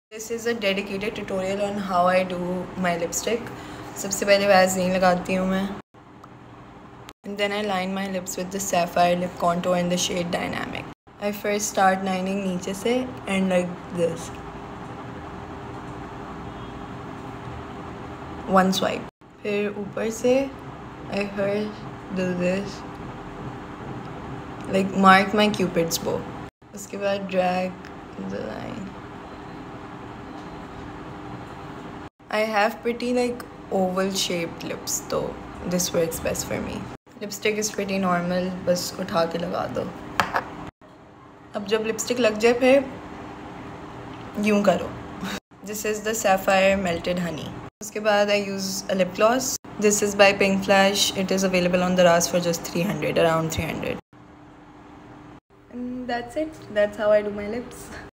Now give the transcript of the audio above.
This is a dedicated tutorial on how I do my lipstick. सबसे पहले Vaseline लगाती हूँ मैं. And then I line my lips with the Sapphire Lip Contour in the shade Dynamic. I first start lining नीचे से and like this. One swipe. फिर ऊपर से I first do this. Like mark my Cupid's bow. उसके बाद drag the line. I have pretty like oval shaped lips, so this works best for me. Lipstick is pretty normal, बस उठा के लगा दो. अब जब lipstick लग जाए फिर यूं करो. This is the Sapphire Melted Honey. उसके बाद I use a lip gloss. This is by Pink Flash. It is available on the Ras for just 300, around 300. And that's it. That's how I do my lips.